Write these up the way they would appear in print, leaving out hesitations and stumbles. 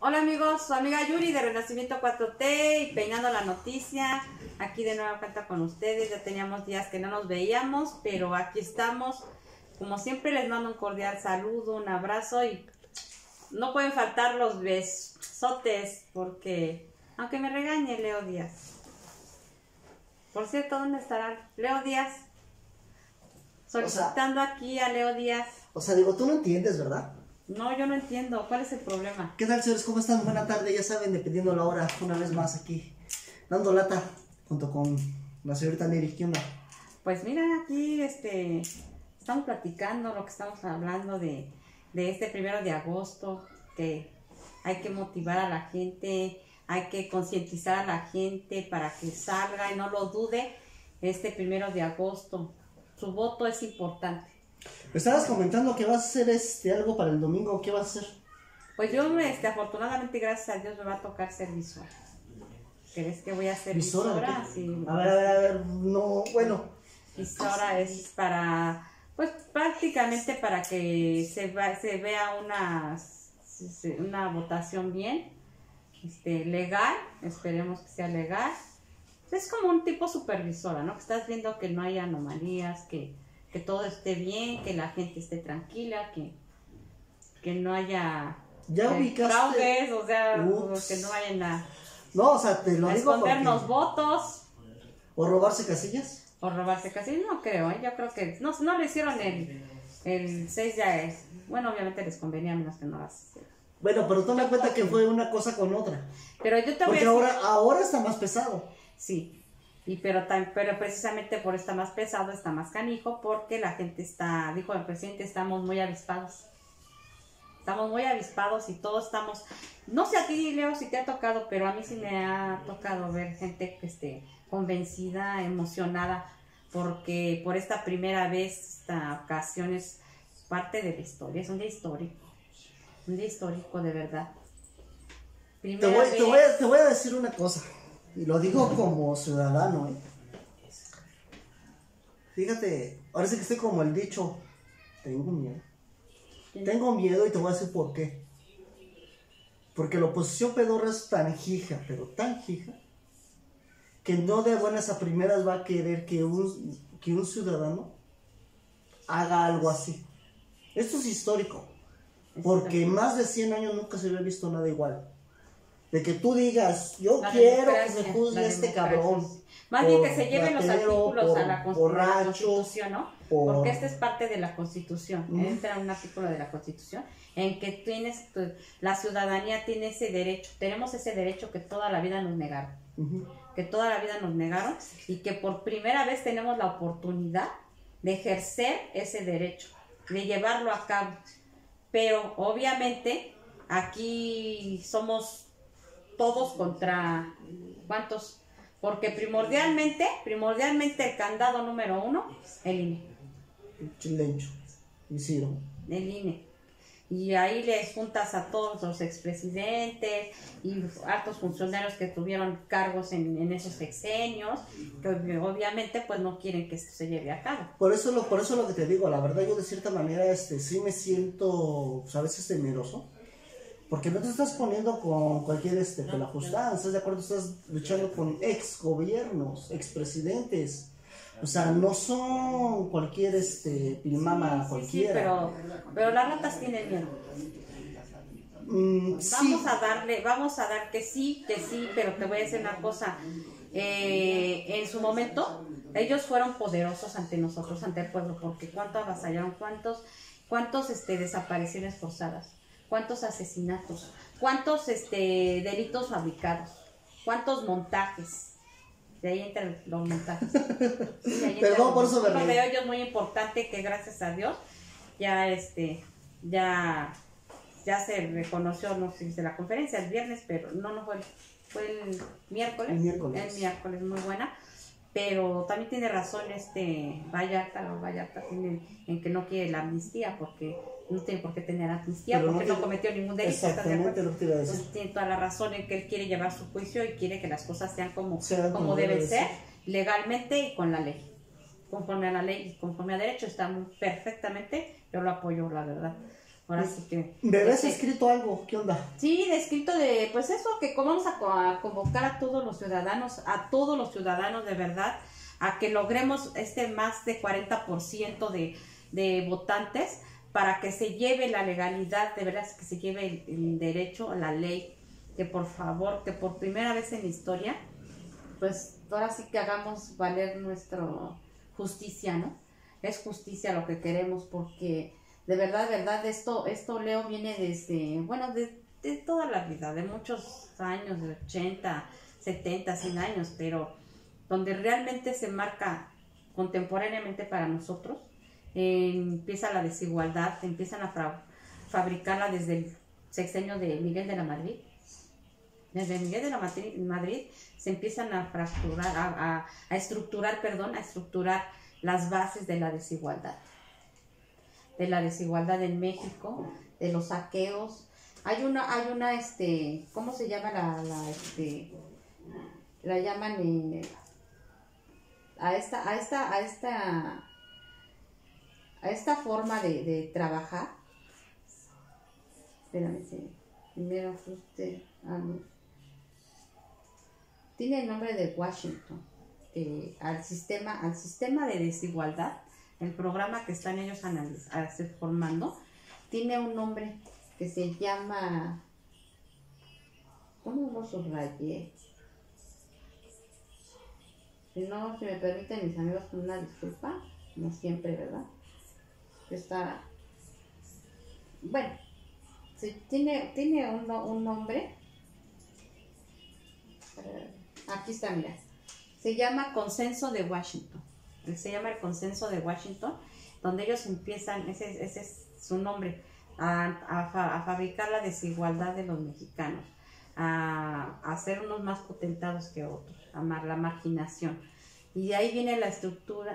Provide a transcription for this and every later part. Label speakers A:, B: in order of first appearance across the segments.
A: Hola amigos, su amiga Yuri de Renacimiento 4T y Peinando la Noticia. Aquí de nueva cuenta con ustedes. Ya teníamos días que no nos veíamos, pero aquí estamos. Como siempre les mando un cordial saludo, un abrazo y no pueden faltar los besotes porque, aunque me regañe Leo Díaz. Por cierto, ¿dónde estará Leo Díaz? Solicitando aquí a Leo Díaz.
B: Digo, tú no entiendes, ¿verdad?
A: No, yo no entiendo. ¿Cuál es el problema?
B: ¿Qué tal, señores? ¿Cómo están? Buena tarde, ya saben, dependiendo la hora, una vez más aquí, dando lata, junto con la señorita Neri. ¿Qué onda?
A: Pues mira, aquí estamos platicando lo que estamos hablando de este 1 de agosto, que hay que motivar a la gente, hay que concientizar a la gente para que salga y no lo dude este 1 de agosto. Su voto es importante.
B: Me estabas comentando que vas a hacer algo para el domingo. ¿Qué vas a hacer?
A: Pues yo, afortunadamente, gracias a Dios, me va a tocar ser visora. ¿Crees que voy a ser visora? Sí.
B: A ver, no, bueno.
A: Visora es para, pues prácticamente para que se vea una votación bien, legal, esperemos que sea legal. Es como un tipo supervisora, ¿no? Que estás viendo que no haya anomalías, que todo esté bien, que la gente esté tranquila, que no haya fraudes, o sea, que no vayan a
B: te lo digo
A: escondernos votos.
B: ¿O robarse casillas?
A: O robarse casillas, no creo, yo creo que no lo hicieron el 6 de... Bueno, obviamente les convenía menos que no las...
B: Bueno, pero toma en cuenta que fue una cosa con otra.
A: Pero yo te voy a
B: decir...
A: Porque
B: ahora está más pesado.
A: Sí. Pero precisamente por estar más pesado, está más canijo, porque la gente dijo el presidente, estamos muy avispados. Estamos muy avispados y todos estamos, no sé a ti, Leo, si te ha tocado, pero a mí sí me ha tocado ver gente que esté convencida, emocionada, porque por esta primera vez, esta ocasión es parte de la historia, es un día histórico de verdad.
B: Te voy a decir una cosa. Y lo digo como ciudadano, Fíjate, ahora sí que estoy como el dicho, tengo miedo. Tengo miedo y te voy a decir por qué. Porque la oposición pedorra es tan hija, pero tan hija, que no de buenas a primeras va a querer que un ciudadano haga algo así. Esto es histórico, porque más de 100 años nunca se había visto nada igual. De que tú digas, yo quiero que se juzgue a este cabrón.
A: Más bien que se lleven los artículos a la Constitución, ¿no? Porque esta es parte de la Constitución. Entra un artículo de la Constitución en que la ciudadanía tiene ese derecho. Tenemos ese derecho que toda la vida nos negaron. Que toda la vida nos negaron y que por primera vez tenemos la oportunidad de ejercer ese derecho, de llevarlo a cabo. Pero obviamente aquí somos todos contra ¿cuántos? Porque primordialmente el candado número 1, el INE.
B: Chilencho, Isidro.
A: El INE. Y ahí les juntas a todos los expresidentes y altos funcionarios que tuvieron cargos en esos sexenios, que obviamente pues no quieren que esto se lleve a cabo.
B: Por eso lo que te digo, la verdad yo de cierta manera sí me siento, a veces temeroso. Porque no te estás poniendo con cualquier pelajustán, ¿estás de acuerdo? Estás luchando con ex gobiernos, ex presidentes. O sea, no son cualquier pilmama cualquiera.
A: Sí, pero las ratas tienen miedo. Vamos a dar que sí, pero te voy a decir una cosa. En su momento, ellos fueron poderosos ante nosotros, ante el pueblo, porque cuánto avasallaron, cuántos desapariciones forzadas. ¿Cuántos asesinatos? ¿Cuántos delitos fabricados? ¿Cuántos montajes? De ahí entran los montajes.
B: Perdón, por eso me reí.
A: Uno de ellos muy importante que gracias a Dios ya ya se reconoció, no sé si de la conferencia el viernes, pero no fue el miércoles. El miércoles, muy buena. Pero también tiene razón Vallarta tiene en que no quiere la amnistía porque no tiene por qué tener amnistía porque no cometió ningún delito.
B: Exactamente lo que te iba a decir.
A: Entonces tiene toda la razón en que él quiere llevar su juicio y quiere que las cosas sean como deben ser, legalmente y con la ley. Conforme a la ley y conforme a derecho está perfectamente, yo lo apoyo, la verdad. Ahora sí que...
B: ¿Me habías escrito algo? ¿Qué onda?
A: Sí, escrito de, pues eso, que vamos a convocar a todos los ciudadanos de verdad, a que logremos más de 40% de votantes para que se lleve la legalidad, de verdad, que se lleve el derecho a la ley, que por favor, que por primera vez en la historia, pues ahora sí que hagamos valer nuestra justicia, ¿no? Es justicia lo que queremos, porque de verdad, esto, Leo, viene desde, bueno, de toda la vida, de muchos años, de 80, 70, 100 años, pero donde realmente se marca contemporáneamente para nosotros, empieza la desigualdad, empiezan a fabricarla desde el sexenio de Miguel de la Madrid. Desde Miguel de la Madrid se empiezan a fracturar, a estructurar las bases de la desigualdad. De la desigualdad en México, de los saqueos. Hay una, ¿cómo se llama la llaman a esta forma de trabajar? Espérame, primero ajuste, tiene el nombre de Washington, al sistema de desigualdad. El programa que están ellos formando tiene un nombre que se llama, ¿cómo lo subrayé? Si no, si me permiten mis amigos, con una disculpa, como siempre, ¿verdad? Bueno, tiene un nombre. Aquí está, mira. Se llama Consenso de Washington. Se llama el Consenso de Washington, donde ellos empiezan, ese es su nombre, a fabricar la desigualdad de los mexicanos, a hacer unos más potentados que otros, a la marginación. Y de ahí viene una estructura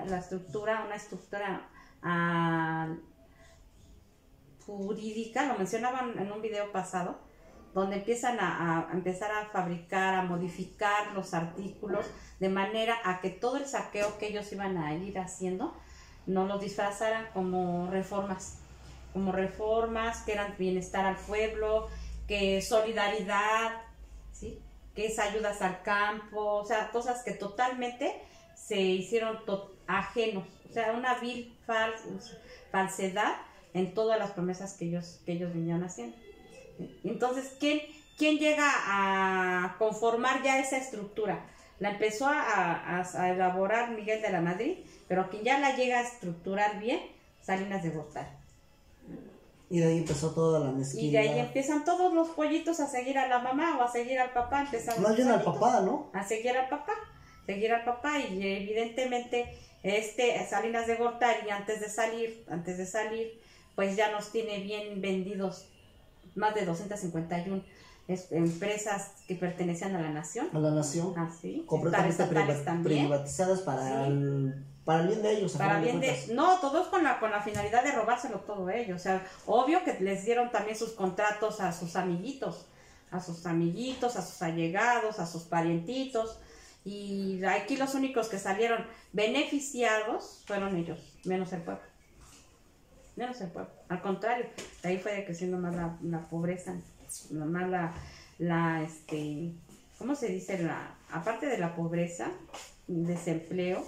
A: jurídica, lo mencionaban en un video pasado, donde empiezan a empezar a fabricar, a modificar los artículos, de manera a que todo el saqueo que ellos iban a ir haciendo, no lo disfrazaran como reformas que eran bienestar al pueblo, que solidaridad, ¿sí? Que es ayudas al campo, o sea, cosas que totalmente se hicieron ajenos, o sea, una vil falsedad en todas las promesas que ellos vinieron haciendo. Entonces, ¿quién llega a conformar ya esa estructura? La empezó a elaborar Miguel de la Madrid, pero quien ya la llega a estructurar bien, Salinas de Gortari.
B: Y de ahí empezó toda la mezquindad.
A: Y de ahí empiezan todos los pollitos a seguir a la mamá o a seguir al papá.
B: Más bien al papá, ¿no?
A: A seguir al papá, y evidentemente Salinas de Gortari antes de salir, pues ya nos tiene bien vendidos más de 251 empresas que pertenecían a la nación.
B: A la nación.
A: Así.
B: Completamente privatizadas para el bien de ellos.
A: No, todos con la finalidad de robárselo todo ellos. O sea, obvio que les dieron también sus contratos a sus amiguitos, a sus allegados, a sus parientitos. Y aquí los únicos que salieron beneficiados fueron ellos, menos el pueblo. Al contrario, de ahí fue creciendo más la pobreza, más ¿cómo se dice? Aparte de la pobreza, desempleo,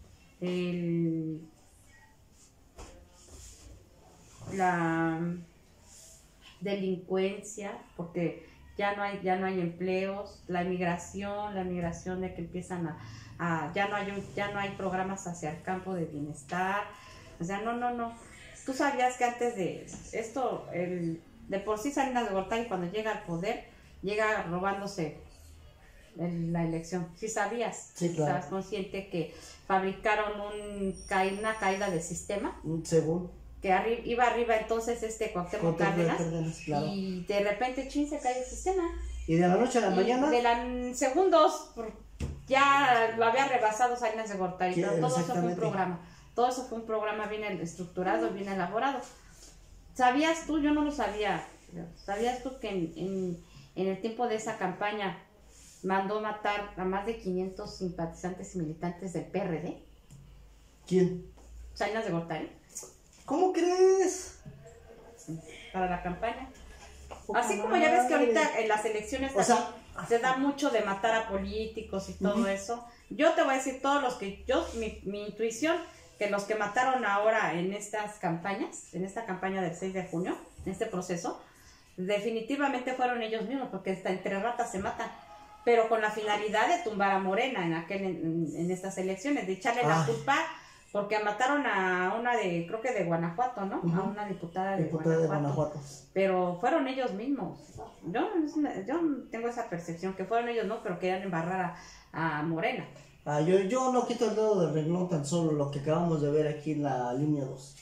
A: la delincuencia, porque ya no hay empleos, la migración de que empiezan ya no hay programas hacia el campo de bienestar, o sea, no. Tú sabías que antes de esto, de por sí Salinas de Gortari cuando llega al poder, llega robándose la elección. ¿Sí sabías?
B: Sí, claro.
A: ¿Estabas consciente que fabricaron una caída de sistema?
B: Según.
A: Que iba arriba entonces Cuauhtémoc Cárdenas,
B: claro.
A: Y de repente se cae el sistema.
B: Y de la noche a la mañana.
A: Segundos, ya lo había rebasado Salinas de Gortari, pero todo eso fue un programa. Todo eso fue un programa bien estructurado, bien elaborado. ¿Sabías tú? Yo no lo sabía. ¿Sabías tú que en el tiempo de esa campaña mandó matar a más de 500 simpatizantes y militantes del PRD?
B: ¿Quién?
A: Salinas de Gortari.
B: ¿Cómo crees?
A: para la campaña. Así como ya ves que ahorita en las elecciones se da mucho de matar a políticos y todo eso. Yo te voy a decir todos los que mi intuición, que los que mataron ahora en estas campañas, en esta campaña del 6 de junio, en este proceso, definitivamente fueron ellos mismos, porque hasta entre ratas se matan, pero con la finalidad de tumbar a Morena en estas elecciones, de echarle la culpa, porque mataron a una creo que de Guanajuato, ¿no? A una diputada de Guanajuato. Pero fueron ellos mismos. Yo tengo esa percepción, que fueron ellos, ¿no? Pero querían embarrar a Morena.
B: Yo no quito el dedo del renglón, tan solo lo que acabamos de ver aquí en la línea 2.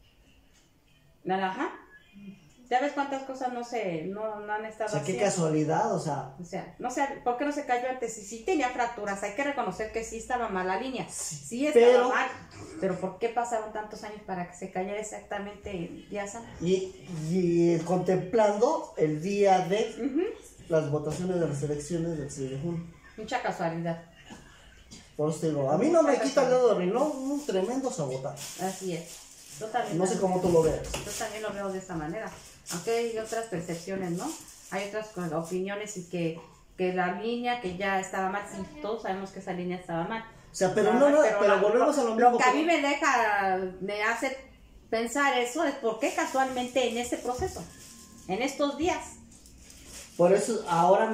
A: Ajá. Ya ves cuántas cosas no han estado
B: haciendo. Qué casualidad,
A: o sea, no sé, ¿por qué no se cayó antes? Si sí tenía fracturas, hay que reconocer que sí estaba mal la línea. Sí estaba mal, pero ¿por qué pasaron tantos años para que se cayera exactamente el día santo?
B: Y contemplando el día de las votaciones de las elecciones del 6 de junio.
A: Mucha casualidad.
B: Por eso digo, a mí no me quita el dedo de renglón, un tremendo sabotaje.
A: Así es.
B: No sé cómo tú lo ves.
A: Yo también lo veo de esa manera. Aunque hay otras percepciones, ¿no? Hay otras opiniones y que la línea que ya estaba mal, sí, todos sabemos que esa línea estaba mal.
B: O sea, pero volvemos a lo mismo.
A: Lo que a mí me hace pensar eso es por qué casualmente en este proceso, en estos días.
B: Por eso ahora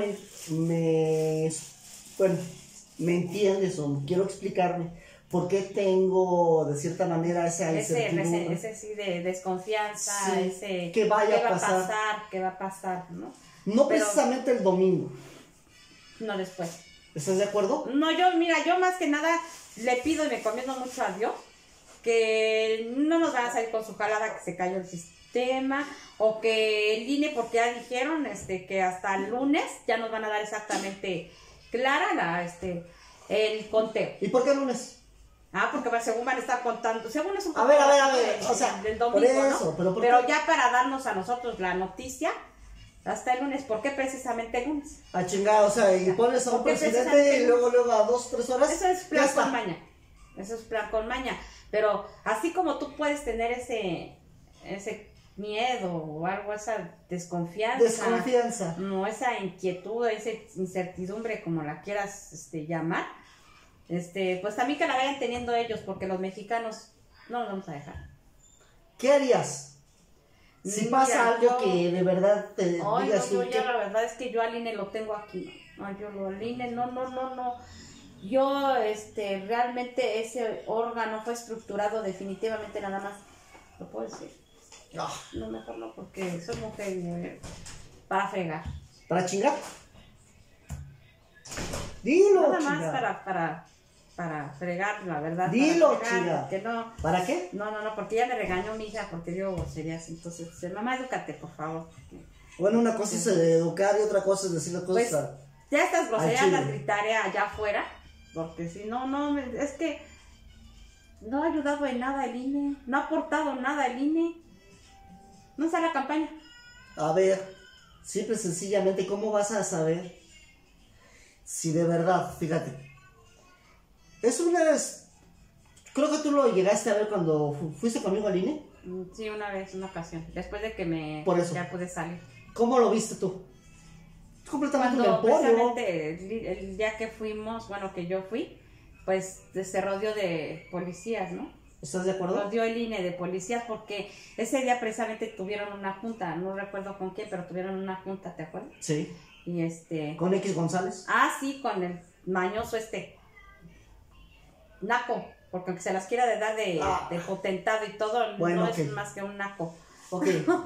B: me entiendes o quiero explicarme. ¿Por qué tengo, de cierta manera, esa incertidumbre?
A: Ese sí de desconfianza, ese...
B: ¿Qué va a pasar,
A: ¿no?
B: No precisamente el domingo.
A: No después.
B: ¿Estás de acuerdo?
A: No, yo más que nada le pido y me encomiendo mucho a Dios que no nos van a salir con su jalada que se cayó el sistema o que el INE, porque ya dijeron que hasta el lunes ya nos van a dar exactamente clara el conteo.
B: ¿Y por qué el lunes?
A: Porque según van a estar contando, según es un
B: poco a ver, o sea,
A: del domingo,
B: eso,
A: ¿no? Pero ya para darnos a nosotros la noticia, hasta el lunes, ¿por qué precisamente el lunes?
B: Chingada, o sea, y pones a un presidente y luego a 2-3 horas.
A: Eso es plan con maña. Eso es plan con maña. Pero así como tú puedes tener ese miedo o algo, esa desconfianza. No, esa inquietud, esa incertidumbre, como la quieras llamar. Pues también que la vayan teniendo ellos, porque los mexicanos no nos vamos a dejar.
B: ¿Qué harías? Si pasa algo que de verdad te digas tú.
A: La verdad es que yo al INE lo tengo aquí. Al INE no. Yo, realmente ese órgano fue estructurado definitivamente nada más. ¿Lo puedo decir? No, mejor no, porque soy mujer para fregar.
B: ¿Para chingar? Dilo,
A: nada más para fregar, la verdad.
B: Dilo, chica.
A: No,
B: ¿Para qué?
A: No, porque ya me regañó mi hija porque dio groserías. Entonces, mamá, edúcate, por favor.
B: Bueno, una cosa es educar y otra cosa es decir las cosas.
A: Pues, ya estas groserías las gritaré allá afuera, porque si no, es que no ha ayudado en nada el INE, no ha aportado nada el INE. No está la campaña.
B: A ver, simple y sencillamente, ¿cómo vas a saber si de verdad, fíjate? Creo que tú lo llegaste a ver cuando fuiste conmigo al INE.
A: Sí, una ocasión, después de que ya pude salir.
B: ¿Cómo lo viste tú? Completamente
A: precisamente el día que fuimos, que yo fui, pues se rodeó de policías, ¿no?
B: ¿Estás de acuerdo?
A: Rodeó el INE de policías porque ese día precisamente tuvieron una junta, no recuerdo con quién, pero tuvieron una junta, ¿te acuerdas?
B: Sí.
A: Y
B: ¿Con X González?
A: Sí, con el mañoso naco, porque aunque se las quiera dar de potentado y todo,
B: bueno,
A: no es más que un naco.
B: Ok.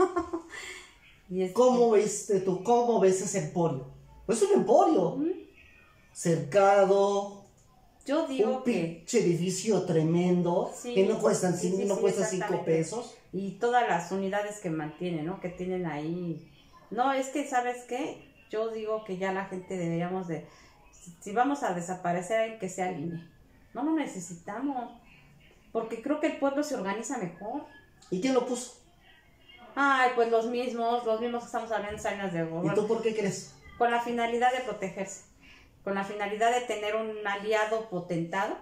B: ¿Cómo ves ese emporio? Es un emporio. Cercado.
A: Yo digo
B: un pinche edificio tremendo, que no cuestan 5 pesos.
A: Y todas las unidades que mantienen, ¿no? Que tienen ahí. No, es que, ¿sabes qué? Yo digo que ya la gente deberíamos si vamos a desaparecer, que sea el INE. No lo necesitamos, porque creo que el pueblo se organiza mejor.
B: ¿Y quién lo puso?
A: Pues los mismos que estamos hablando de años de gobierno.
B: ¿Y tú por qué crees?
A: Con la finalidad de protegerse, con la finalidad de tener un aliado potentado,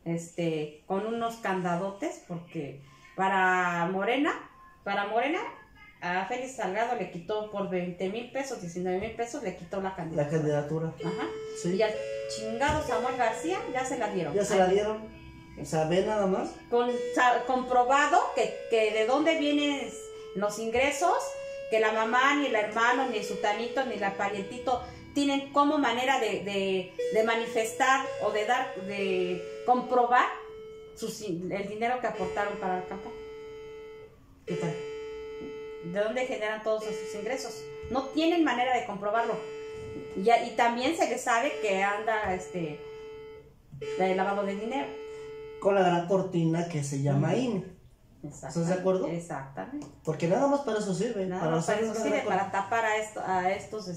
A: con unos candadotes, porque para Morena a Félix Salgado le quitó por 20,000 pesos, 19,000 pesos, le quitó la candidatura.
B: La candidatura.
A: Ajá.
B: Sí.
A: Y al chingado Samuel García ya se la dieron.
B: Ya se la dieron. O sea, ve nada más.
A: Comprobado que de dónde vienen los ingresos, que la mamá, ni el hermano, ni el sutanito, ni la parientito tienen como manera de manifestar o de comprobar el dinero que aportaron para la campaña.
B: ¿Qué tal?
A: ¿De dónde generan todos esos ingresos? No tienen manera de comprobarlo. Y también se les sabe que anda de lavado de dinero.
B: Con la gran cortina que se llama INE. ¿Estás de acuerdo?
A: Exactamente.
B: Porque nada más para eso sirve.
A: Nada más para eso sirve, para tapar a estos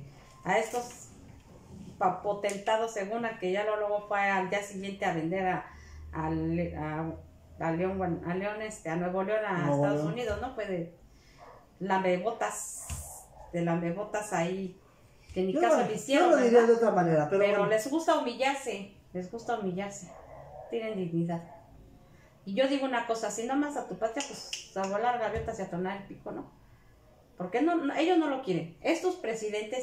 A: potentados, según a que ya luego fue al día siguiente a vender a León, a Nuevo León, a Estados Unidos, ¿no? Fue de lambebotas ahí, que ni caso le hicieron.
B: Yo lo diría de otra manera, pero bueno.
A: Les gusta humillarse, tienen dignidad. Y yo digo una cosa, si no amas a tu patria, pues a volar gaviotas y a tronar el pico, ¿no? Porque ellos no lo quieren. Esos presidentes,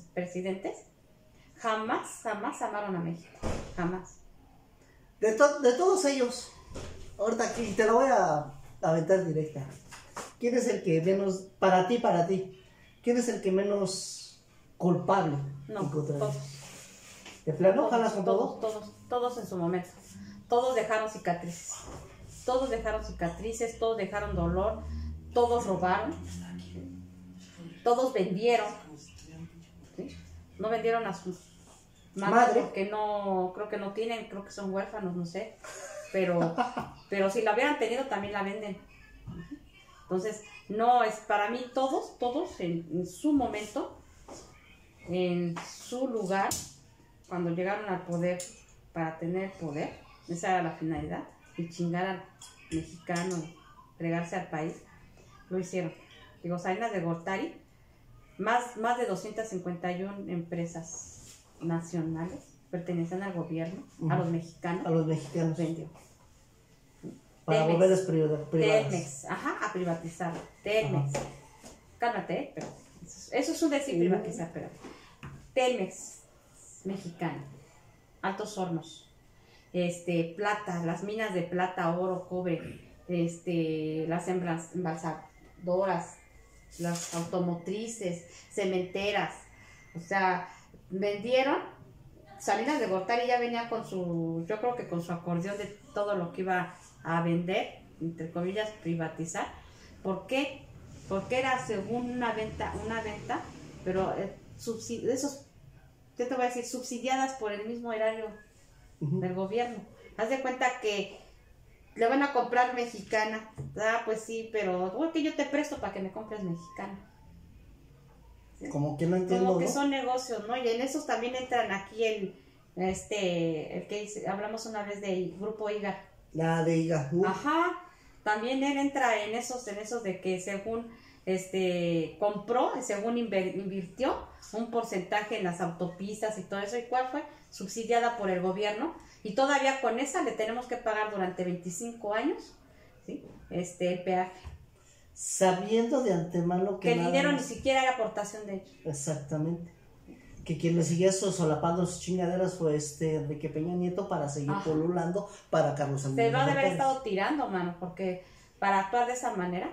A: jamás amaron a México, jamás.
B: De todos ellos, ahorita aquí te la voy a aventar directa. ¿Quién es el que menos, para ti, quién es el que menos culpable?
A: No, todos.
B: ¿De plano jalas con todos?
A: Todos en su momento. Todos dejaron cicatrices, todos dejaron dolor, todos robaron, todos vendieron, ¿sí? No vendieron a sus madres porque creo que no tienen, creo que son huérfanos, no sé, pero si la hubieran tenido también la venden. Entonces, no, es para mí todos en su momento, en su lugar, cuando llegaron al poder para tener poder, esa era la finalidad, y chingar al mexicano, entregarse al país, lo hicieron. Digo, Salinas de Gortari, más de 251 empresas nacionales pertenecían al gobierno, a los mexicanos.
B: A los mexicanos.
A: Vendió.
B: Para volverles privadas.
A: Telmex, a privatizar. Telmex. Cálmate, pero eso es un decir privatizar, pero Telmex, mexicano. Altos Hornos. Plata, las minas de plata, oro, cobre, las embalsadoras, las automotrices, cementeras, o sea, vendieron. Salinas de Gortari ya venía yo creo que con su acordeón de todo lo que iba a vender, entre comillas, privatizar. ¿Por qué? Porque era según una venta, pero ¿qué te voy a decir? Subsidiadas por el mismo erario del gobierno. Haz de cuenta que le van a comprar mexicana. Pues sí, pero que yo te presto para que me compres mexicana. ¿Sí?
B: Como que no entiendo,
A: como que
B: ¿no?
A: son negocios, ¿no? Y en esos también entran aquí el que hablamos una vez de Grupo IGA.
B: La de IGA.
A: Ajá. También él entra en esos de que según compró, según invirtió un porcentaje en las autopistas y todo eso. ¿Y cuál fue? Subsidiada por el gobierno, y todavía con esa le tenemos que pagar durante 25 años, ¿sí? El peaje.
B: Sabiendo de antemano que
A: el dinero ni siquiera era aportación de ellos.
B: Exactamente. Que quien le seguía solapando sus chingaderas fue Enrique Peña Nieto para seguir polulando para Carlos Salinas.
A: Se lo ha de haber estado tirando, mano, porque para actuar de esa manera.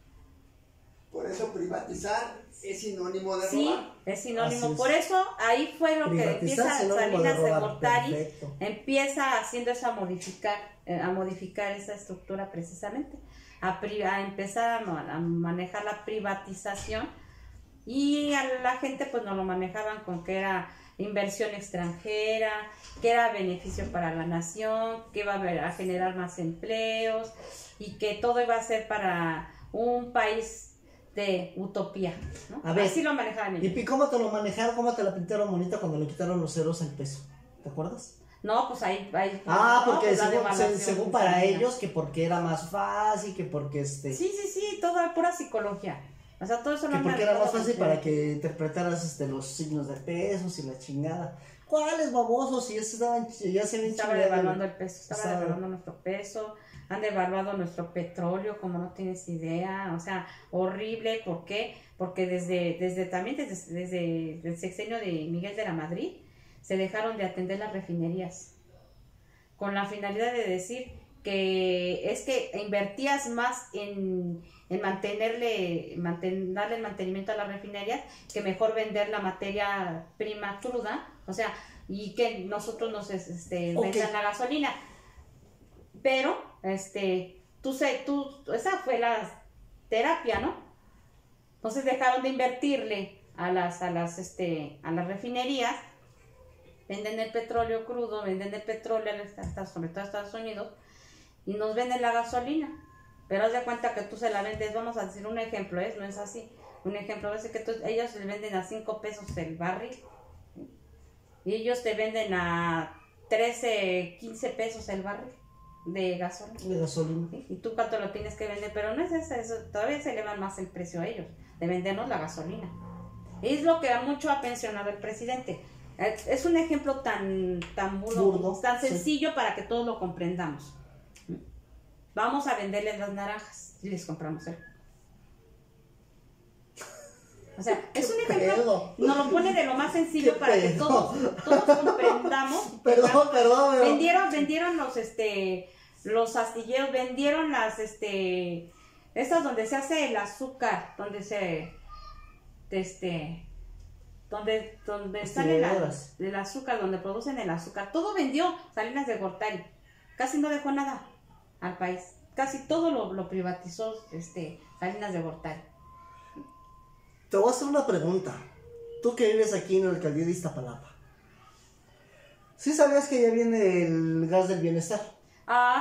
C: Por eso privatizar es sinónimo de robar.
A: Sí, es sinónimo. Por eso ahí fue lo que empieza Salinas de Gortari, empieza haciendo eso a modificar esa estructura precisamente, a empezar a manejar la privatización, y a la gente pues no lo manejaban con que era inversión extranjera, que era beneficio para la nación, que iba a generar más empleos y que todo iba a ser para un país de utopía, ¿no?
B: A ver,
A: así lo manejaban ellos.
B: ¿Y cómo te lo manejaron? ¿Cómo te la pintaron bonita cuando le quitaron los ceros al peso? ¿Te acuerdas?
A: No, pues ahí
B: porque
A: pues
B: según para ellos, que porque era más fácil, que porque
A: Sí, toda pura psicología. O sea, todo eso
B: que porque era más fácil para que interpretaras los signos de pesos y la chingada. ¿Cuáles babosos? Si ya se ven
A: estaba devaluando el peso, estaba devaluando nuestro peso, han devaluado nuestro petróleo, como no tienes idea, o sea, horrible. ¿Por qué? Porque desde el sexenio de Miguel de la Madrid se dejaron de atender las refinerías, con la finalidad de decir que es que invertías más en darle el mantenimiento a las refinerías que mejor vender la materia prima cruda, o sea, y que nosotros nos vendan la gasolina. Pero esa fue la terapia, ¿no? Entonces dejaron de invertirle a las refinerías, venden el petróleo crudo, venden el petróleo sobre todo a Estados Unidos, y nos venden la gasolina. Pero haz de cuenta que tú se la vendes, vamos a decir un ejemplo, no es así. Un ejemplo es que ellos le venden a 5 pesos el barril, ¿sí? Y ellos te venden a 13, 15 pesos el barril de gasolina. ¿Sí? Y tú cuánto lo tienes que vender, pero no es eso, todavía se elevan más el precio a ellos, de vendernos la gasolina. Es lo que mucho ha pensionado el presidente. Es un ejemplo tan burdo, tan sencillo, sí, para que todos lo comprendamos. Vamos a venderles las naranjas y les compramos el. O sea, es un ejemplo, nos lo pone de lo más sencillo para que todos comprendamos.
B: Perdón.
A: Vendieron los astilleros, vendieron las estas donde se hace el azúcar, donde sale el azúcar, donde producen el azúcar, todo vendió Salinas de Gortari, casi no dejó nada al país, casi todo lo privatizó Salinas de Gortari.
B: Te voy a hacer una pregunta, tú que vives aquí en la alcaldía de Iztapalapa, ¿sí sabías que ya viene el gas del bienestar?
A: Ah,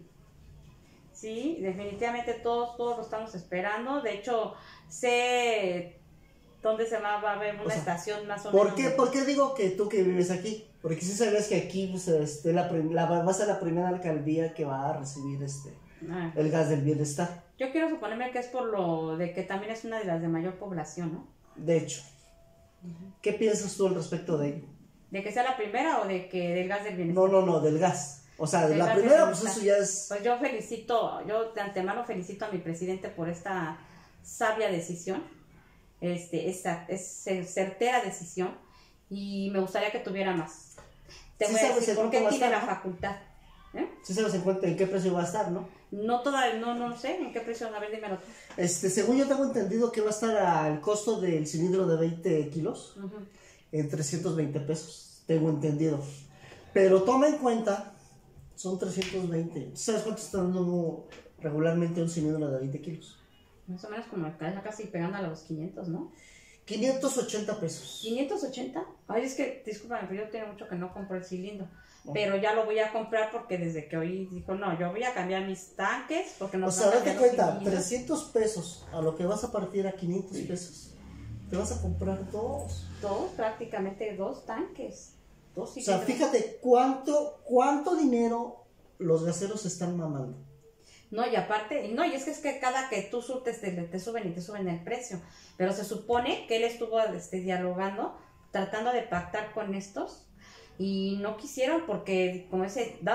A: sí, definitivamente todos lo estamos esperando. De hecho, sé dónde va a haber una estación más o menos.
B: ¿Por qué digo que tú que vives aquí? Porque sí sabías que aquí pues, va a ser la primera alcaldía que va a recibir el gas del bienestar.
A: Yo quiero suponerme que es por lo de que también es una de las de mayor población, ¿no?
B: De hecho. ¿Qué piensas tú al respecto de ello?
A: ¿De que sea la primera o de que del gas del bienestar?
B: No, del gas. O sea, de la primera, pues eso ya es...
A: Pues yo de antemano felicito a mi presidente por esta sabia decisión, esta certera decisión, y me gustaría que tuviera más. Te voy a decir por qué tiene la facultad.
B: ¿Sí sabes en qué precio va a estar, no?
A: No sé en qué precio, a ver, dímelo tú.
B: Según yo tengo entendido que va a estar al costo del cilindro de 20 kilos, en 320 pesos, tengo entendido. Pero toma en cuenta, son 320. ¿Sabes cuánto está dando regularmente un cilindro de 20 kilos?
A: Más o menos como casi pegando a los 500, ¿no?
B: 580 pesos.
A: ¿580? Ay, es que, discúlpame, pero yo tengo mucho que no compro el cilindro. Pero ya lo voy a comprar porque desde que hoy dijo, no, yo voy a cambiar mis tanques porque no.
B: O sea, date cuenta, 300 pesos a lo que vas a partir a 500 pesos. Te vas a comprar dos,
A: prácticamente 2 tanques. 2 cilindros.
B: O sea, fíjate cuánto dinero los gaseros están mamando.
A: No, y aparte, y es que cada que tú surtes te suben el precio. Pero se supone que él estuvo dialogando, tratando de pactar con estos, y no quisieron porque como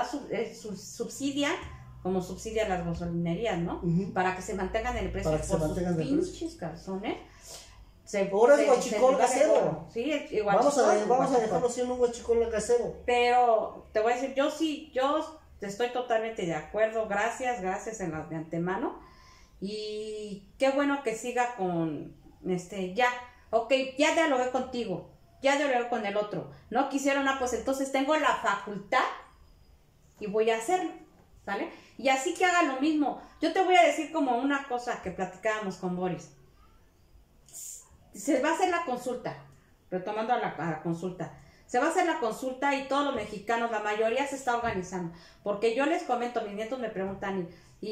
A: subsidia las gasolinerías, ¿no? Para que se mantengan el precio.
B: Para que
A: por
B: se mantengan
A: sus
B: el precio.
A: pinches calzones.
B: Ahora es guachicol gasero.
A: Sí,
B: vamos a dejarlo siendo un guachicol gasero.
A: Pero te voy a decir, yo estoy totalmente de acuerdo, gracias en las de antemano, y qué bueno que siga con ya dialogué contigo, ya dialogué con el otro, no quisieron, pues entonces tengo la facultad y voy a hacerlo, ¿sale? Y así que haga lo mismo. Yo te voy a decir como una cosa que platicábamos con Boris, se va a hacer la consulta, retomando a la consulta. Se va a hacer la consulta y todos los mexicanos, la mayoría se está organizando. Porque yo les comento, mis nietos me preguntan,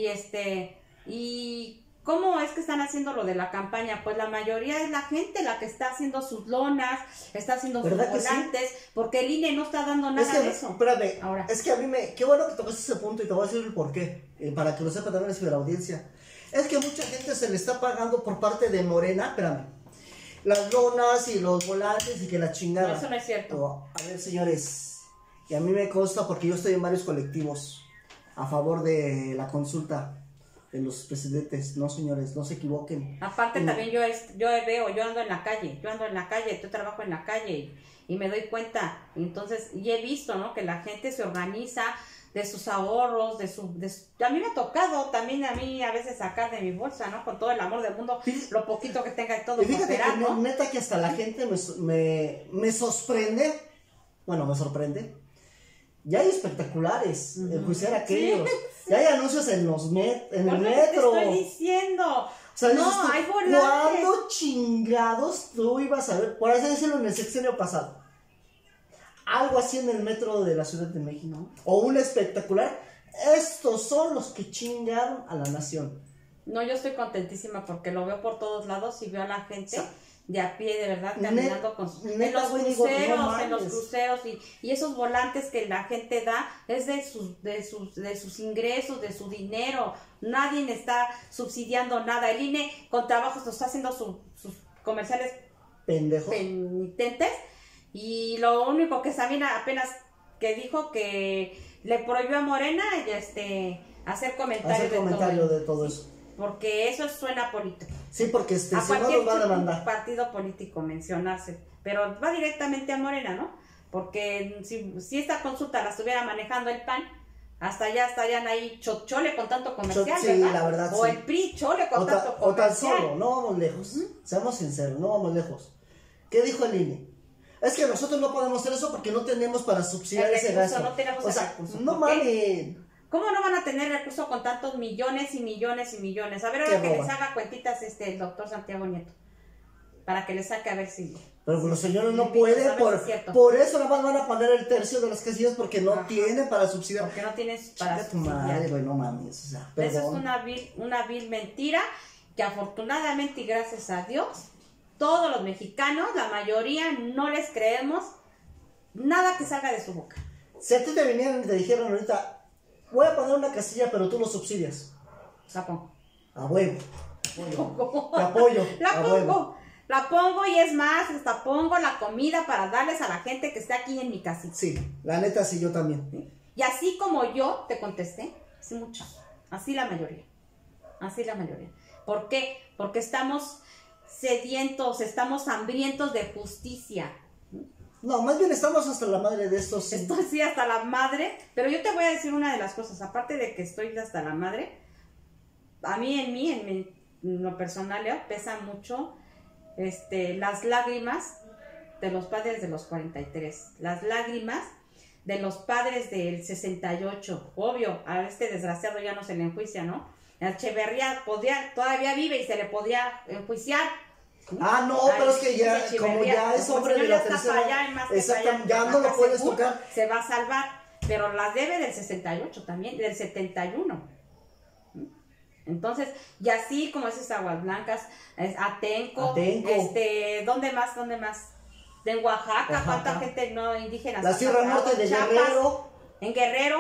A: ¿y cómo es que están haciendo lo de la campaña? Pues la mayoría es la gente la que está haciendo sus lonas, está haciendo sus volantes, sí? Porque el INE no está dando nada de eso.
B: Espérame, ahora. Es que a mí qué bueno que tocaste ese punto y te voy a decir el por qué, para que lo sepa también la audiencia. Es que mucha gente se le está pagando por parte de Morena, espérame, las lonas y los volantes y que la chingada.
A: No, eso no es cierto.
B: A ver, señores, y a mí me consta porque yo estoy en varios colectivos a favor de la consulta de los presidentes. No, señores, no se equivoquen.
A: Aparte también yo veo, yo ando en la calle, yo trabajo en la calle y me doy cuenta, entonces, y he visto, ¿no? Que la gente se organiza de sus ahorros, a mí me ha tocado también a mí a veces sacar de mi bolsa, ¿no? Con todo el amor del mundo, lo poquito que tenga y todo.
B: Y fíjate que ¿no? Neta que hasta la gente me sorprende, bueno, me sorprende. Ya hay espectaculares, enjuiciar a aquellos. Sí. Ya hay anuncios en los en el metro.
A: Te estoy diciendo.
B: O sea,
A: no, hay volantes.
B: ¿Cuándo chingados tú ibas a ver? Por así decirlo, en el sexenio pasado. Algo así en el metro de la Ciudad de México, ¿no? O un espectacular. Estos son los que chingaron a la nación.
A: No, yo estoy contentísima porque lo veo por todos lados y veo a la gente de a pie, de verdad, caminando en los cruceros y esos volantes que la gente da es de sus ingresos, de su dinero. Nadie está subsidiando nada. El INE con trabajos nos está haciendo sus comerciales
B: pendejos,
A: penitentes, y lo único que Sabina apenas que dijo que le prohibió a Morena hacer comentarios
B: de todo eso.
A: Porque eso suena político.
B: Sí, porque
A: si no los van a demandar. Partido político mencionarse, pero va directamente a Morena, ¿no? Porque si esta consulta la estuviera manejando el PAN, hasta allá estarían ahí chole con tanto comercial,
B: sí,
A: ¿verdad?
B: La verdad,
A: o el PRI chole con tanto comercial.
B: O tan solo, no vamos lejos. Seamos sinceros, no vamos lejos. ¿Qué dijo el INE? Es que nosotros no podemos hacer eso porque no tenemos para subsidiar ese gasto.
A: No tenemos
B: el recurso. No mames.
A: ¿Cómo no van a tener recursos con tantos millones y millones y millones? A ver, ahora que les haga cuentitas el doctor Santiago Nieto. Para que les saque a ver si...
B: Pero los señores no pueden, por eso nada más van a poner el tercio de las casillas porque no tienen para subsidiar.
A: Porque no tienes para subsidiar.
B: Madre, güey, no mames. O sea,
A: esa es una vil mentira que afortunadamente y gracias a Dios, todos los mexicanos, la mayoría, no les creemos nada que salga de su boca.
B: Si a ti te vinieron y te dijeron ahorita... Voy a poner una casilla, pero tú lo subsidias.
A: La pongo.
B: A huevo. Te apoyo.
A: La pongo y es más, hasta pongo la comida para darles a la gente que está aquí en mi casita.
B: Sí, la neta sí, yo también.
A: ¿Sí? Y así como yo te contesté, sí muchos. Así la mayoría. ¿Por qué? Porque estamos sedientos, estamos hambrientos de justicia.
B: No, más bien estamos hasta la madre de estos.
A: Estoy sí hasta la madre, pero yo te voy a decir una de las cosas, aparte de que estoy hasta la madre, a mí en lo personal pesa mucho las lágrimas de los padres de los 43, las lágrimas de los padres del 68, obvio, a este desgraciado ya no se le enjuicia, ¿no? Echeverría todavía vive y se le podía enjuiciar.
B: Ah, no, pero es que ya, como ya es hombre de la tercera, ya no lo puedes tocar.
A: Se va a salvar, pero la debe del 68 también, del 71. Entonces, y así como esas Aguas Blancas, Atenco. ¿Dónde más? De Oaxaca, ¿cuánta gente no indígena?
B: La Sierra Norte de Guerrero.
A: En Guerrero.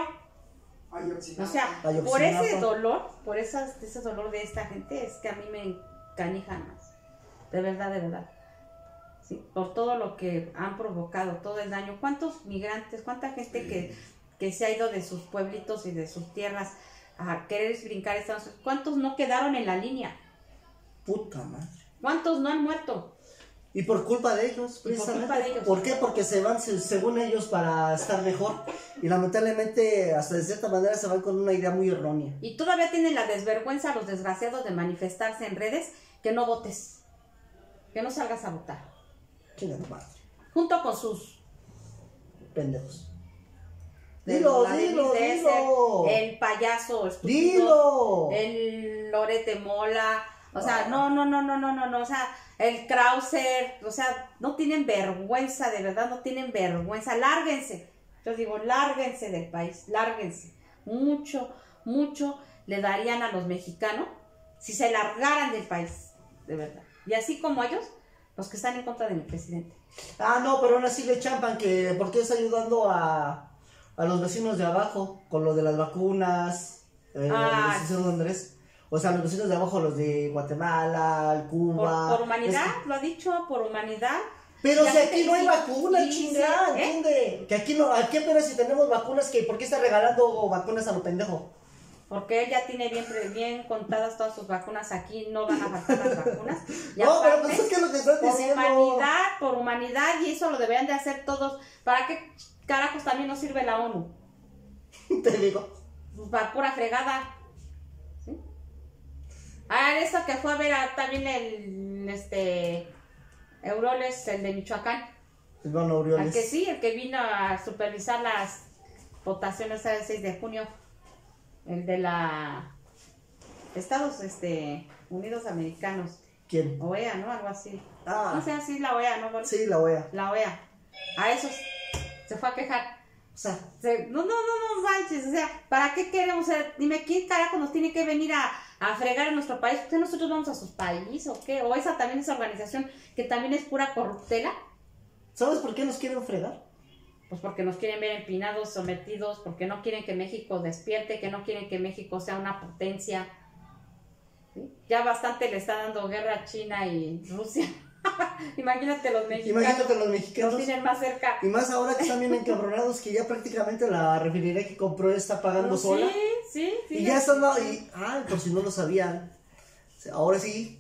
A: O sea, por ese dolor, ese dolor de esta gente, es que a mí me canija más. De verdad. Sí, por todo lo que han provocado, todo el daño. ¿Cuántos migrantes, cuánta gente que se ha ido de sus pueblitos y de sus tierras a querer brincar Estados Unidos? ¿Cuántos no quedaron en la línea?
B: Puta madre.
A: ¿Cuántos no han muerto?
B: Y por culpa de ellos, precisamente. ¿Por qué? Porque se van según ellos para estar mejor. Y lamentablemente, hasta de cierta manera, se van con una idea muy errónea.
A: Y todavía tienen la desvergüenza los desgraciados de manifestarse en redes que no votes. Que no salgas a votar.
B: Chingada madre.
A: Junto con sus
B: pendejos. Dilo.
A: El payaso estúpido. Dilo. El Lorete Mola. O sea, no. O sea, el Krauser. O sea, no tienen vergüenza, de verdad, no tienen vergüenza. Lárguense. Yo digo, lárguense del país. Lárguense. Mucho le darían a los mexicanos si se largaran del país. De verdad. Y así como ellos, los que están en contra de mi presidente.
B: Ah, no, pero aún así le champan que porque está ayudando a los vecinos de abajo con lo de las vacunas, Andrés. O sea, los vecinos de abajo, los de Guatemala, Cuba.
A: Por humanidad, lo ha dicho, por humanidad.
B: Pero si aquí no hay vacunas, chingada, ¿entiende? Que aquí no, aquí apenas si tenemos vacunas, ¿por qué está regalando vacunas a lo pendejo?
A: Porque él ya tiene bien contadas todas sus vacunas, aquí no van a faltar las vacunas. Y
B: no,
A: aparte,
B: pero pues es que es lo que estás diciendo.
A: Por humanidad, y eso lo deberían de hacer todos. ¿Para qué carajos también nos sirve la ONU?
B: Te digo.
A: Para pura fregada. ¿Sí? Eso que fue a ver también el Aureoles, el de Michoacán.
B: Silvano Aureoles.
A: El que vino a supervisar las votaciones el 6 de junio. El de la Estados Unidos Americanos.
B: ¿Quién?
A: OEA, ¿no? Algo así.
B: Ah.
A: No sé, así la OEA, ¿no?
B: Sí, la OEA.
A: La OEA. A esos se fue a quejar.
B: O sea.
A: No manches. O sea, ¿para qué queremos? O sea, dime, ¿quién carajo nos tiene que venir a fregar en nuestro país? ¿Usted nosotros vamos a sus países o qué? ¿O esa también esa organización que también es pura corruptela?
B: ¿Sabes por qué nos quieren fregar?
A: Pues porque nos quieren ver empinados, sometidos, porque no quieren que México despierte, que no quieren que México sea una potencia. ¿Sí? Ya bastante le está dando guerra a China y Rusia. Imagínate los mexicanos. Nos tienen más cerca.
B: Y más ahora que están bien encabronados, que ya prácticamente la refinería que compró está pagando sola.
A: Sí.
B: Y ya están, por si no lo sabían, ahora sí,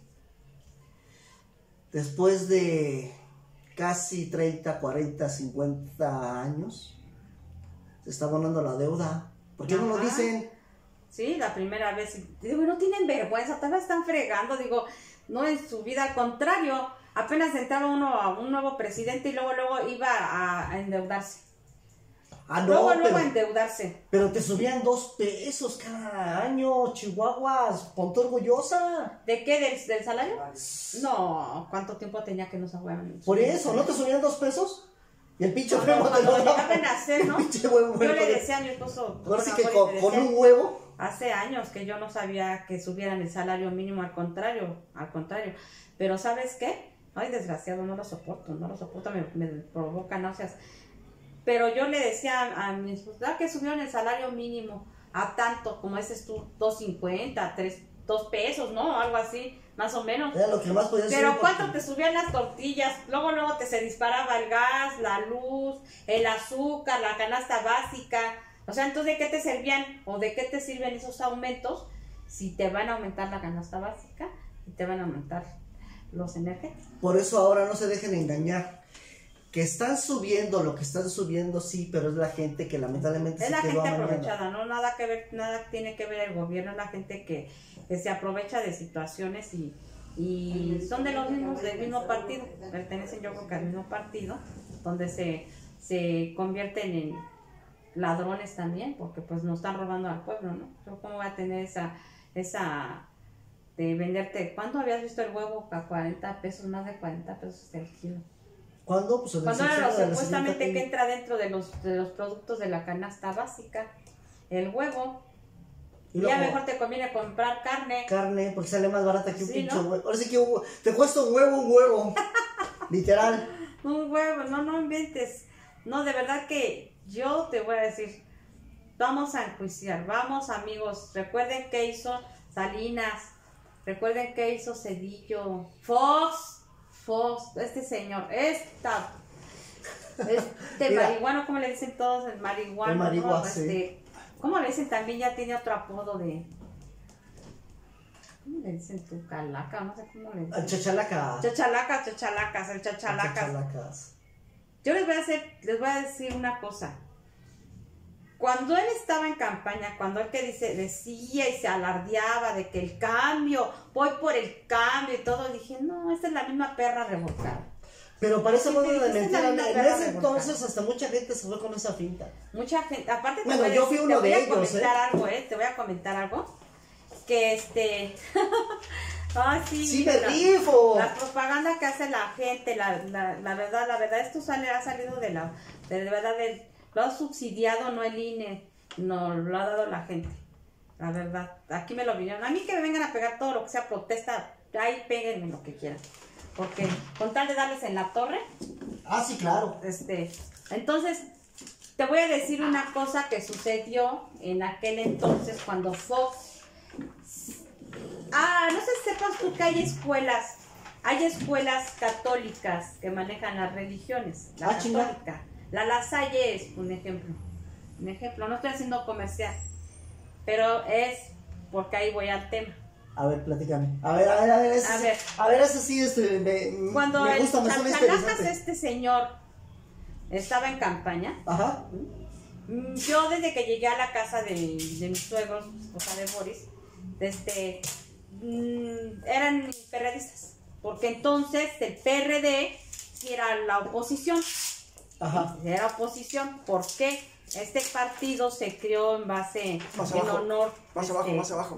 B: después de casi 30, 40, 50 años, se está abonando la deuda. ¿Por qué no lo dicen?
A: Sí, la primera vez. Digo, no tienen vergüenza, tal vez están fregando. Digo, no en su vida, al contrario. Apenas entraba uno a un nuevo presidente y luego iba a endeudarse. Luego a endeudarse.
B: Pero te subían 2 pesos cada año, Chihuahuas. Ponte orgullosa.
A: ¿De qué? ¿Del salario? No, ¿cuánto tiempo tenía que nos aguaban?
B: Por eso, ¿no te subían 2 pesos? Y el pinche huevo te lo daba.
A: Yo le decía a mi esposo.
B: Ahora sí que con un huevo.
A: Hace años que yo no sabía que subieran el salario mínimo, al contrario. Pero ¿sabes qué? Ay, desgraciado, no lo soporto, me provoca náuseas. Pero yo le decía a mi esposa que subieron el salario mínimo a tanto, como dices tú, 2.50, 2 pesos, ¿no? Algo así, más o menos.
B: Era lo que más podías subir.
A: Pero ¿cuánto te subían las tortillas? Luego se disparaba el gas, la luz, el azúcar, la canasta básica. O sea, entonces, ¿de qué te servían o de qué te sirven esos aumentos si te van a aumentar la canasta básica y te van a aumentar los energéticos?
B: Por eso ahora no se dejen engañar. Que están subiendo lo que están subiendo, sí, pero es la gente que lamentablemente
A: es la gente aprovechada, no nada tiene que ver el gobierno, es la gente que se aprovecha de situaciones y son de los mismos, del mismo partido, pertenecen yo creo que al mismo partido, donde se convierten en ladrones también, porque pues nos están robando al pueblo, ¿no? Yo cómo voy a tener esa de venderte, ¿cuánto habías visto el huevo? A 40 pesos, más de 40 pesos el kilo.
B: ¿Cuándo? Pues
A: cuando era supuestamente que entra dentro de los productos de la canasta básica, el huevo. Y ya mejor te conviene comprar carne.
B: Porque sale más barata que un pinche huevo. Ahora sí que te cuesta un huevo. Literal.
A: Un huevo, no inventes. No, de verdad que yo te voy a decir, vamos a enjuiciar, vamos amigos, recuerden qué hizo Salinas, recuerden qué hizo Zedillo, Fox, este señor, marihuano, ¿cómo le dicen todos? El marihuano,
B: el marihuana,
A: ¿no?
B: sí.
A: ¿Cómo le dicen? También ya tiene otro apodo de... ¿Cómo le dicen tú? Calaca, no sé cómo le dicen.
B: Chachalacas,
A: el chachalacas. Yo les voy a decir una cosa. Cuando él estaba en campaña, cuando él decía y se alardeaba de que el cambio, voy por el cambio y todo, dije, no, esta es la misma perra revolcada.
B: Pero parece modo de mentira. En ese entonces hasta mucha gente se fue con esa finta.
A: Mucha gente, aparte
B: yo fui uno de ellos,
A: te voy a comentar algo, que
B: sí me rifo.
A: La propaganda que hace la gente, la verdad, esto ha salido de verdad, lo ha subsidiado, no el INE, no lo ha dado la gente, la verdad. Aquí me lo vinieron, a mí que me vengan a pegar todo lo que sea protesta, ahí péguenme lo que quieran, porque con tal de darles en la torre.
B: Sí, claro.
A: Entonces, te voy a decir una cosa que sucedió en aquel entonces cuando Fox no sé si sepas tú que hay escuelas católicas que manejan las religiones. La católica. La La Salle es un ejemplo. No estoy haciendo comercial, pero es porque ahí voy al tema.
B: A ver, platícame. A ver, eso sí,
A: cuando
B: me gusta,
A: me suena interesante. Este señor estaba en campaña.
B: Ajá.
A: Yo desde que llegué a la casa de mis suegros, esposa de Boris, eran perredistas, porque entonces el PRD sí era la oposición.
B: Ajá.
A: Era oposición, ¿por qué? Este partido se creó en base, en honor.
C: Más abajo.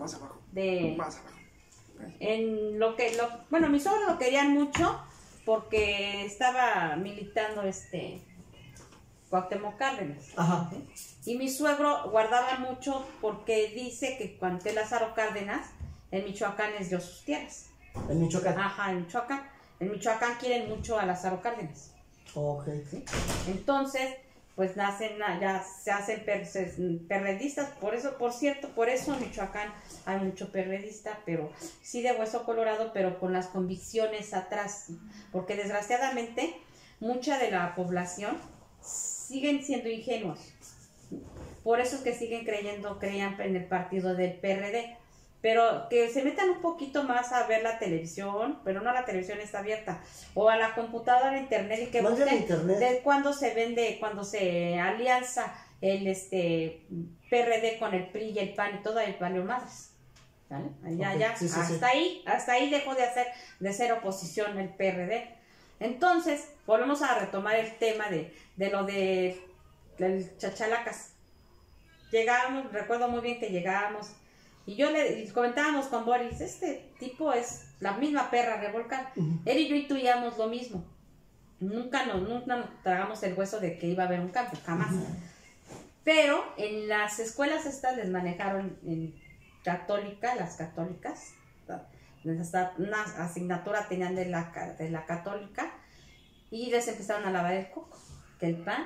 A: Bueno, mis suegros lo querían mucho porque estaba militando Cuauhtémoc Cárdenas.
B: Ajá.
A: ¿Sí? Y mi suegro guardaba mucho porque dice que cuando Lázaro Cárdenas, en Michoacán les dio sus tierras.
B: ¿En Michoacán?
A: Ajá, en Michoacán. En Michoacán quieren mucho a Lázaro Cárdenas.
B: Ok.
A: ¿Sí? Entonces, pues ya se hacen perredistas, por eso en Michoacán hay mucho perredista, pero sí de hueso colorado, pero con las convicciones atrás, porque desgraciadamente mucha de la población siguen siendo ingenuos, por eso es que siguen creían en el partido del PRD, pero que se metan un poquito más a ver la televisión, pero no la televisión está abierta, o a la computadora, internet, y que busquen de cuando se vende, cuando se alianza el PRD con el PRI y el PAN y todo, ahí valió madres, ¿vale? Ya, sí. Hasta ahí dejó de ser oposición el PRD. Entonces, volvemos a retomar el tema de lo del chachalacas. Llegábamos, recuerdo muy bien que llegábamos, y comentábamos con Boris, este tipo es la misma perra revolcada. Él y yo intuíamos lo mismo. Nunca nos tragamos el hueso de que iba a haber un cambio, jamás. Pero en las escuelas estas les manejaron las católicas, hasta una asignatura tenían de la católica, y les empezaron a lavar el coco, que el pan,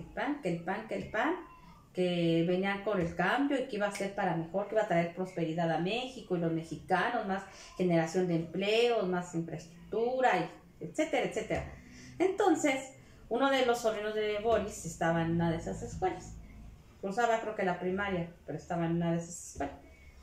A: que venían con el cambio y que iba a ser para mejor, que iba a traer prosperidad a México y los mexicanos, más generación de empleos, más infraestructura, etcétera, etcétera. Entonces, uno de los sobrinos de Boris estaba en una de esas escuelas, cursaba creo que la primaria, pero estaba en una de esas escuelas.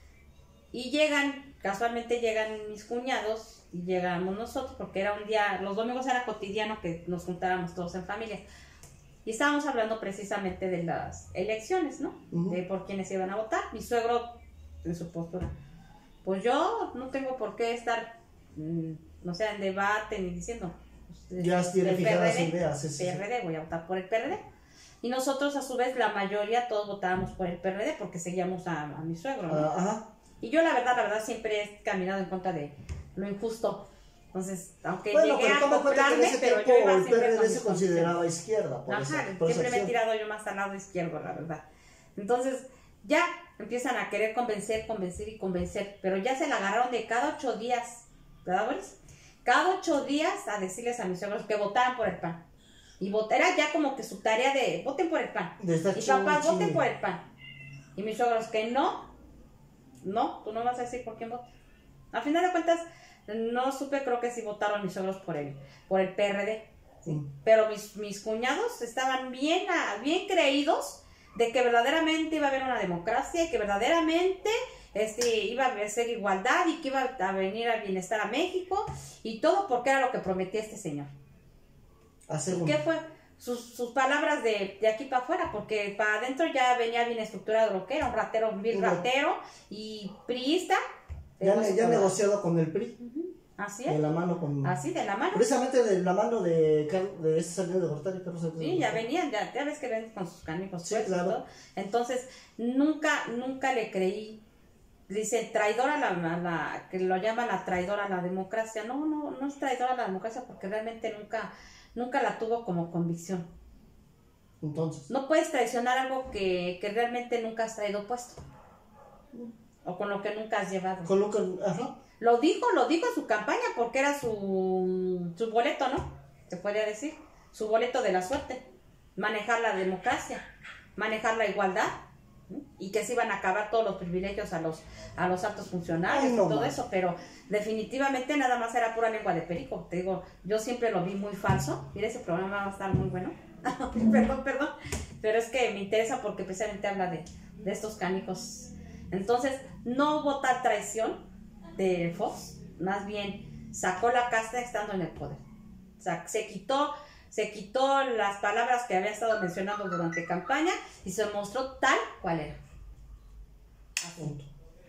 A: Y casualmente llegan mis cuñados y llegamos nosotros, porque era un día, los domingos era cotidiano que nos juntáramos todos en familia. Y estábamos hablando precisamente de las elecciones, ¿no? De por quiénes iban a votar. Mi suegro, en su postura, pues yo no tengo por qué estar, no sé, en debate ni diciendo.
B: Ya tiene fijadas ideas.
A: PRD, voy a votar por el PRD. Y nosotros, a su vez, la mayoría, todos votábamos por el PRD porque seguíamos a mi suegro, ¿no?
B: Ajá.
A: Y yo, la verdad, siempre he caminado en contra de lo injusto. Entonces, aunque
B: llegué
A: a acoplarme, pero yo iba
B: el
A: siempre
B: PRD se consideraba izquierda.
A: Siempre me he tirado yo más al lado izquierdo, la verdad. Entonces, ya empiezan a querer convencer, pero ya se la agarraron de cada 8 días, ¿verdad, Boris? Cada 8 días a decirles a mis suegros que votaran por el PAN. Y era ya como que su tarea de voten por el PAN. Y papás, voten por el PAN. Y mis suegros que no, tú no vas a decir por quién votas. Al final de cuentas, no supe, creo que sí votaron mis suegros por el PRD. ¿Sí? Pero mis cuñados estaban bien creídos de que verdaderamente iba a haber una democracia y que verdaderamente iba a ser igualdad y que iba a venir al bienestar a México y todo porque era lo que prometía este señor. ¿Qué fue? Sus palabras de aquí para afuera, porque para adentro ya venía bien estructurado lo que era, un vil ratero y priista.
B: Ya negociado con el PRI.
A: Así es.
B: De la mano con...
A: Así, de la mano.
B: Precisamente de la mano de ese Salinas de Gortari, Carlos Salinas.
A: Sí, ya venían, ya ves que ven con sus canijos.
B: Sí, claro.
A: Todo. Entonces, nunca le creí. Dice, traidora que lo llaman la traidora a la democracia. No es traidora a la democracia porque realmente nunca la tuvo como convicción.
B: Entonces.
A: No puedes traicionar algo que realmente nunca has traído puesto. O con lo que nunca has llevado.
B: Con lo que, ajá.
A: ¿Sí? Lo dijo en su campaña porque era su boleto, ¿no? Se podría decir. Su boleto de la suerte. Manejar la democracia. Manejar la igualdad. ¿Sí? y que se iban a acabar todos los privilegios a los altos funcionarios.
B: Ay, no,
A: y todo
B: man.
A: eso, pero definitivamente nada más era pura lengua de perico. Te digo, yo siempre lo vi muy falso. Mira, ese programa va a estar muy bueno. perdón, pero es que me interesa porque precisamente habla de estos canicos. Entonces, no hubo tal traición de Fox, más bien sacó la casta estando en el poder. O sea, se quitó las palabras que había estado mencionando durante campaña y se mostró tal cual era.
B: Punto.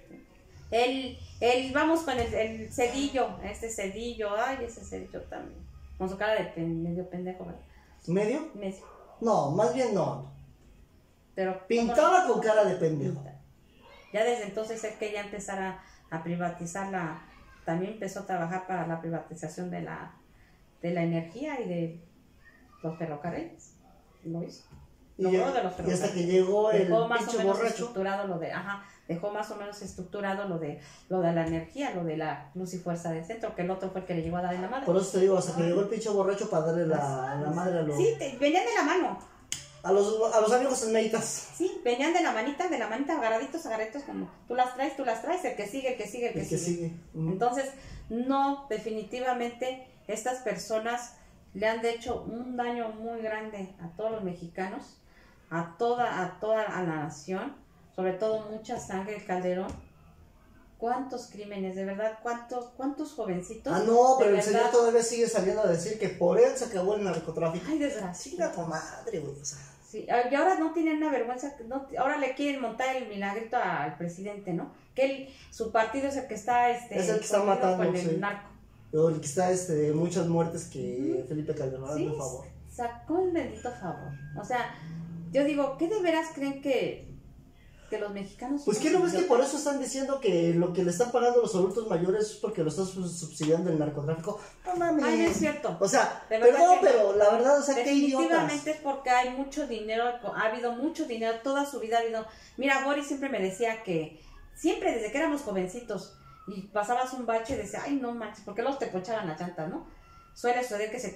A: Vamos con el Cedillo, ese Cedillo también, con su cara de medio pendejo, ¿verdad?
B: ¿Medio?
A: Medio.
B: No, más bien no.
A: Pero
B: Pintaba con cara de pendejo.
A: Ya desde entonces es que ya empezara a privatizar también empezó a trabajar para la privatización de la energía y de los ferrocarriles. Lo hizo.
B: Y hasta que llegó el pinche borracho.
A: Dejó más o menos estructurado lo de la energía, lo de la luz y fuerza del centro, que el otro fue el que le llegó a dar en la madre.
B: Por eso te digo, hasta que llegó el pinche borracho para darle la madre a los...
A: Sí, venían de la mano.
B: A los amigos esmeritas.
A: Sí, venían de la manita, agarraditos, como tú las traes, el que sigue. Entonces, no, definitivamente, estas personas le han hecho un daño muy grande a todos los mexicanos, a toda la nación, sobre todo mucha sangre. El Calderón, ¿cuántos crímenes, de verdad? ¿Cuántos jovencitos?
B: Ah, no, pero el señor todavía sigue saliendo a decir que por él se acabó el narcotráfico.
A: Ay, desgracia.
B: Chinga tu madre, güey, o sea.
A: Sí, y ahora no tienen una vergüenza, ahora le quieren montar el milagrito al presidente, ¿no? Que su partido es el que está,
B: es el que está matando,
A: con el narco.
B: O el que está, muchas muertes que Felipe Calderón,
A: sí,
B: por favor.
A: Sacó un bendito favor. O sea, yo digo, ¿qué de veras creen que los mexicanos...
B: Pues ¿qué no ves que por eso están diciendo que lo que le están pagando los adultos mayores es porque lo están subsidiando el narcotráfico? No mames.
A: Ay, no es cierto.
B: O sea, perdón, pero la verdad, o sea, qué idiotas.
A: Definitivamente es porque hay mucho dinero, ha habido mucho dinero, toda su vida ha habido... Mira, Boris siempre me decía que, siempre desde que éramos jovencitos, y pasabas un bache y decía, ay, no manches, ¿por qué los te ponchaban las llantas, no? Suele suceder que se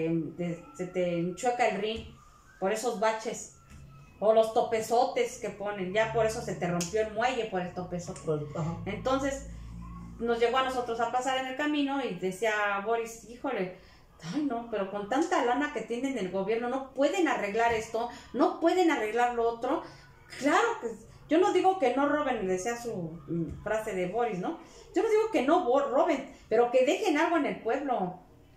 A: te enchueca el rin por esos baches. O los topezotes que ponen, ya por eso se te rompió el muelle por el topezote.
B: Ajá.
A: Entonces, nos llegó a nosotros a pasar en el camino y decía Boris, híjole, ay no, pero con tanta lana que tienen el gobierno, no pueden arreglar esto, no pueden arreglar lo otro. Claro que, yo no digo que no roben, decía su frase de Boris, ¿no? Yo no digo que no roben, pero que dejen algo en el pueblo,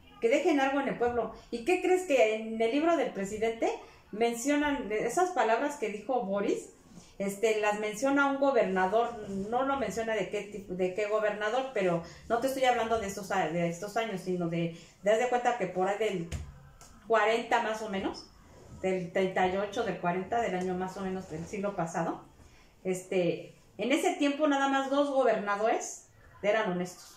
A: ¿Y qué crees que en el libro del presidente mencionan esas palabras que dijo Boris? Las menciona un gobernador, no lo menciona de qué gobernador, pero no te estoy hablando de estos años, sino haz de cuenta que por ahí del 40 más o menos, del 38, del 40, del año más o menos del siglo pasado, en ese tiempo nada más 2 gobernadores eran honestos.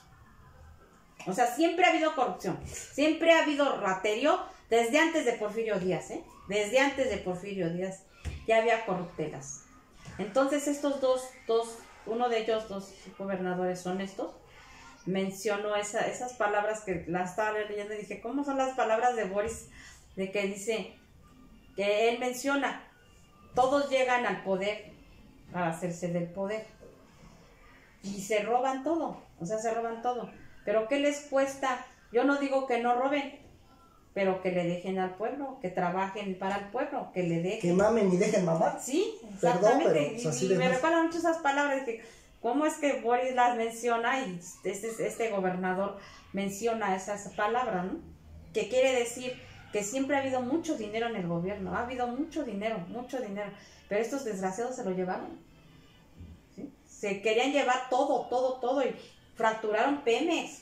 A: O sea, siempre ha habido corrupción, siempre ha habido raterío, desde antes de Porfirio Díaz, Desde antes de Porfirio Díaz ya había corruptelas. Entonces estos uno de ellos, 2 gobernadores honestos, mencionó esas palabras que las estaba leyendo y dije, ¿cómo son las palabras de Boris? De que dice, que él menciona, todos llegan al poder para hacerse del poder. Y se roban todo, Pero ¿qué les cuesta? Yo no digo que no roben, pero que le dejen al pueblo, que trabajen para el pueblo, que le dejen.
B: Que mamen y dejen mamar.
A: Sí, exactamente.
B: Perdón, pero,
A: y me recuerdan mucho esas palabras, que cómo es que Boris las menciona y este gobernador menciona esas palabras, ¿no? Que quiere decir que siempre ha habido mucho dinero en el gobierno, ha habido mucho dinero, pero estos desgraciados se lo llevaron. ¿Sí? Se querían llevar todo y fracturaron Pemex,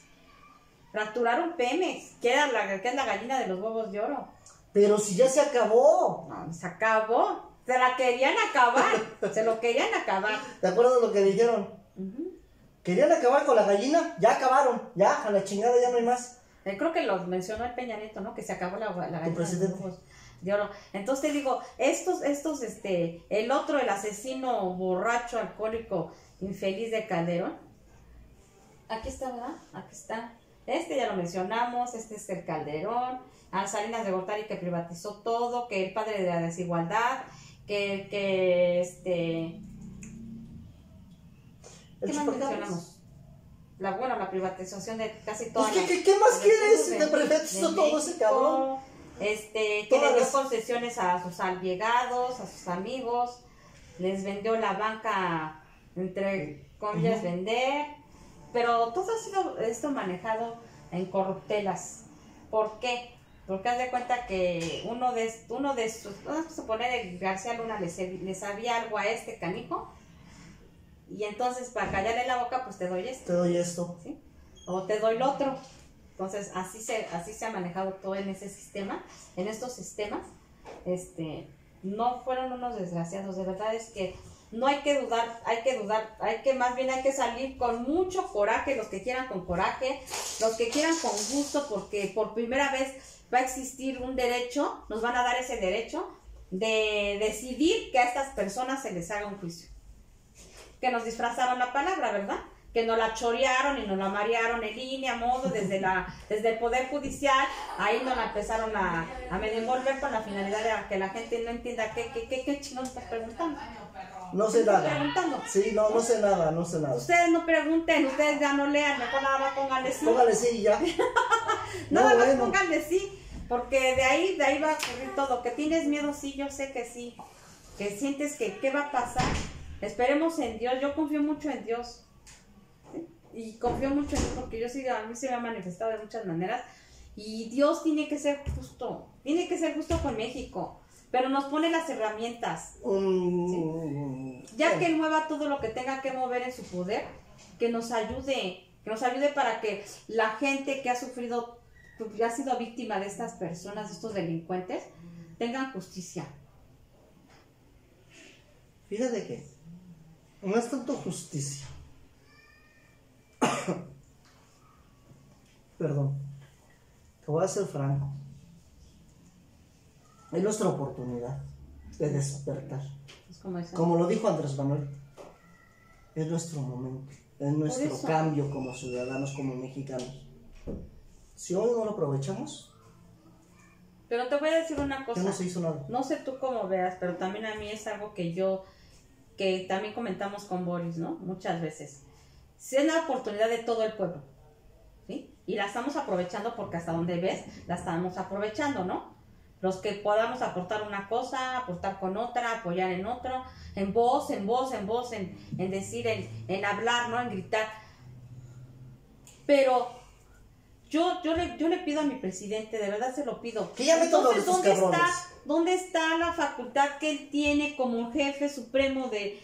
A: que es la gallina de los huevos de oro.
B: Pero si ya se acabó.
A: No, se acabó. Se la querían acabar. Se lo querían acabar.
B: ¿Te acuerdas de lo que dijeron? Querían acabar con la gallina, ya acabaron. Ya, a la chingada ya no hay más.
A: Creo que lo mencionó el Peña Nieto, ¿no? Que se acabó la gallina de los huevos de oro. Entonces te digo, el otro, el asesino borracho, alcohólico, infeliz de Calderón. Aquí está, ¿verdad? Aquí está. Ya lo mencionamos, es el Calderón, a Salinas de Gortari, que privatizó todo, que el padre de la desigualdad, que ¿Qué más mencionamos? La privatización de casi todas
B: las... ¿Qué más quieres? Te privatizó todo ese cabrón.
A: Que le dio concesiones a sus allegados, a sus amigos, les vendió la banca, entre comillas, vender, pero todo ha sido esto manejado en corruptelas. ¿Por qué? Porque haz de cuenta que uno de sus, vamos a suponer, García Luna le sabía algo a este canijo, y entonces para callarle la boca, pues te doy esto.
B: Te doy esto.
A: ¿Sí? O te doy lo otro. Entonces, así se ha manejado todo en ese sistema, en estos sistemas. No fueron unos desgraciados, de verdad es que no hay que dudar, más bien hay que salir con mucho coraje, los que quieran con coraje, los que quieran con gusto, porque por primera vez va a existir un derecho, nos van a dar ese derecho de decidir que a estas personas se les haga un juicio. Que nos disfrazaron la palabra, ¿verdad? Que nos la chorearon y nos la marearon en línea, a modo, desde el Poder Judicial, ahí nos la empezaron a medio envolver con la finalidad de que la gente no entienda qué chingón estás preguntando.
B: No sé nada.
A: Preguntando.
B: Sí, no sé nada.
A: Ustedes no pregunten, ustedes ya no lean, mejor nada más pónganle sí.
B: Póngale sí y ya.
A: Nada más pónganle sí, porque de ahí va a ocurrir todo. Que tienes miedo, sí, yo sé que sí. Que sientes que qué va a pasar. Esperemos en Dios, yo confío mucho en Dios. Y confío mucho en Dios porque a mí se me ha manifestado de muchas maneras. Y Dios tiene que ser justo con México. Pero nos pone las herramientas. ¿Sí? Ya que Él mueva todo lo que tenga que mover en su poder, que nos ayude para que la gente que ha sufrido, que ha sido víctima de estas personas, de estos delincuentes, tengan justicia.
B: Fíjate que no es tanto justicia. Perdón, te voy a ser franco. Es nuestra oportunidad de despertar. Como lo dijo Andrés Manuel, es nuestro momento, es nuestro cambio como ciudadanos, como mexicanos. Si hoy no lo aprovechamos,
A: pero te voy a decir una cosa.
B: No se hizo nada.
A: No sé tú cómo veas, pero también a mí es algo que también comentamos con Boris, ¿no? Muchas veces. Si es la oportunidad de todo el pueblo, ¿sí? Y la estamos aprovechando porque hasta donde ves, la estamos aprovechando, ¿no? Los que podamos aportar una cosa, aportar con otra, apoyar en otro, en voz, en decir, en hablar, ¿no? En gritar. Pero yo le pido a mi presidente, de verdad se lo pido.
B: Que llame todos esos cabrones.
A: ¿Dónde está la facultad que él tiene como jefe supremo de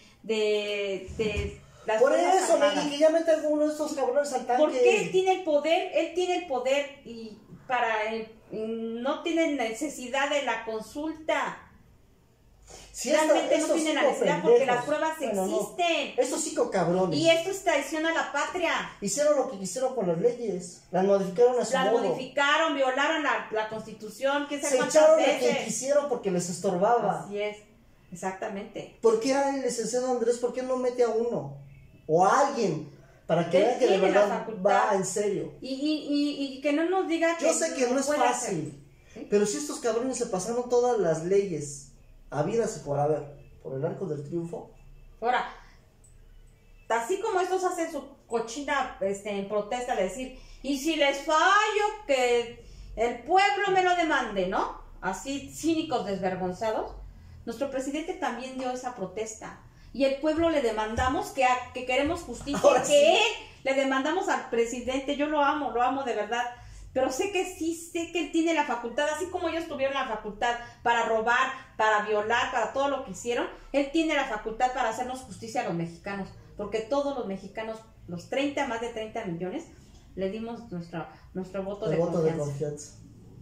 A: las
B: por
A: Fuerzas
B: eso,
A: Armadas?
B: que ya mete a alguno de estos cabrones al tanque.
A: Porque él tiene el poder y no tiene necesidad de la consulta.
B: Si
A: realmente no tiene la necesidad porque las pruebas existen.
B: Estos 5 cabrones.
A: Y esto es traición a la patria.
B: Hicieron lo que quisieron con las leyes. Las modificaron a su modo.
A: Las modificaron, violaron la Constitución.
B: Se echaron a quien quisieron porque les estorbaba.
A: Así es, exactamente.
B: ¿Por qué el licenciado Andrés, por qué no mete a uno? O a alguien. Para que vean que de verdad va en serio.
A: Y que no nos diga que
B: yo sé que no es fácil. ¿Sí? Pero si estos cabrones se pasaron todas las leyes habidas y por haber, por el Arco del Triunfo.
A: Ahora, así como estos hacen su cochina en protesta de decir, y si les fallo, que el pueblo me lo demande, ¿no? Así cínicos, desvergonzados. Nuestro presidente también dio esa protesta. Y el pueblo le demandamos que queremos justicia. Ahora que sí. Le demandamos al presidente. Yo lo amo de verdad. Pero sé que él tiene la facultad, así como ellos tuvieron la facultad para robar, para violar, para todo lo que hicieron, él tiene la facultad para hacernos justicia a los mexicanos, porque todos los mexicanos, más de 30 millones, le dimos nuestro voto de confianza.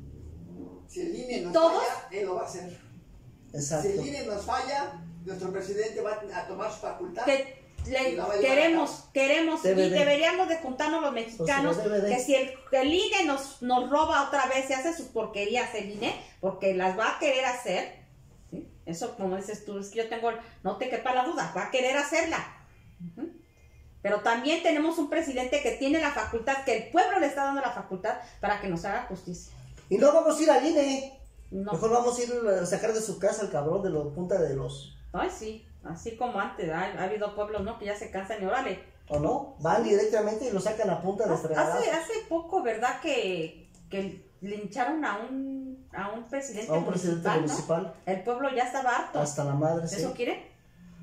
C: Si el INE nos falla, él lo va a hacer.
B: Exacto.
C: Si el INE nos falla, nuestro presidente va a tomar su facultad.
A: Queremos y deberíamos de juntarnos los mexicanos, que si el INE nos roba otra vez, se hace sus porquerías el INE, porque las va a querer hacer, ¿sí? Eso como dices tú, es que no te quepa la duda, va a querer hacerla. Pero también tenemos un presidente que tiene la facultad, que el pueblo le está dando la facultad para que nos haga justicia.
B: Y no vamos a ir al INE,
A: no.
B: Mejor vamos a ir a sacar de su casa al cabrón de la punta de los...
A: Ay, sí. Así como antes, ha habido pueblos, ¿no? Que ya se cansan y órale,
B: ¿O no? Van directamente y lo sacan a punta de fregadas.
A: Hace poco, ¿verdad? Que lincharon a un presidente municipal, ¿no? El pueblo ya estaba harto.
B: Hasta la madre, sí.
A: ¿Eso quiere?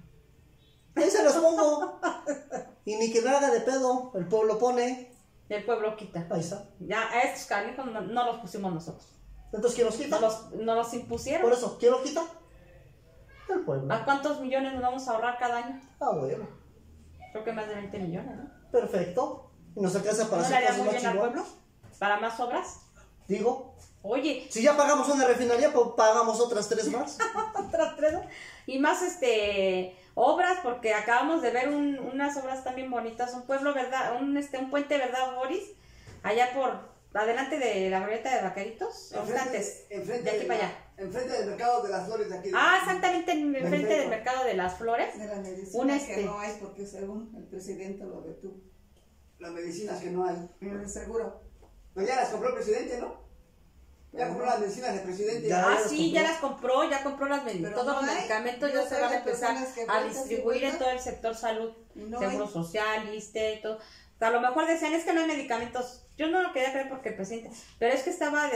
B: Ahí se los pongo. Y ni que me haga de pedo. El pueblo pone.
A: Y el pueblo quita.
B: Ahí está.
A: Ya, a estos canijos no los pusimos nosotros.
B: Entonces, ¿quién los quita?
A: No los impusieron.
B: Por eso, ¿quién los quita? El pueblo.
A: ¿A cuántos millones nos vamos a ahorrar cada año?
B: Ah, bueno.
A: Creo que más de 20 millones, ¿no?
B: Perfecto. Y nos alcanza para
A: ¿No le
B: hacer
A: haría
B: cosas
A: muy
B: más
A: bien al
B: chingonas.
A: pueblo? ¿Para más obras?
B: Digo,
A: Oye,
B: si ya pagamos una refinería, pues pagamos otras 3 más.
A: otras 3 y más obras, porque acabamos de ver unas obras también bonitas, un pueblo, ¿verdad? Un puente, ¿verdad, Boris? Allá adelante de la glorieta de Vaqueritos,
C: enfrente
A: de aquí para allá.
C: Enfrente del mercado de las flores de aquí.
A: Exactamente, enfrente del mercado de las flores.
D: De las medicinas que no hay, porque según el presidente lo detuvo.
C: Las medicinas que no hay.
D: El seguro.
C: Pues ya las compró el presidente, ¿no? Ya compró las medicinas del presidente.
A: Sí, ya las compró, las medicinas. Todos los medicamentos ya se van a empezar a distribuir en todo el sector salud, seguro social, ISSSTE, todo. A lo mejor decían, es que no hay medicamentos. Yo no lo quería creer porque el presidente, pero es que estaba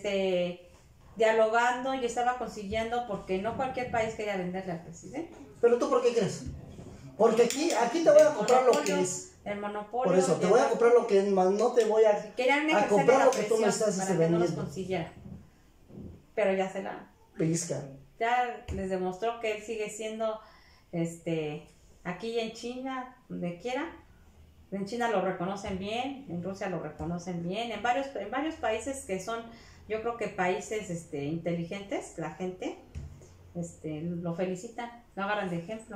A: dialogando y estaba consiguiendo, porque no cualquier país quería venderle al presidente.
B: ¿Pero tú por qué crees? Porque aquí te voy a comprar lo que es.
A: El monopolio.
B: Por eso, te voy a comprar lo que es, más no te voy a comprar lo que tú me estás
A: para que
B: vendiendo.
A: no los consiguiera. Pero ya se la
B: pellizcan.
A: Ya les demostró que él sigue siendo aquí en China, donde quiera. En China lo reconocen bien, en Rusia lo reconocen bien, en varios países que son, yo creo que países inteligentes, la gente lo felicitan, lo agarran de ejemplo.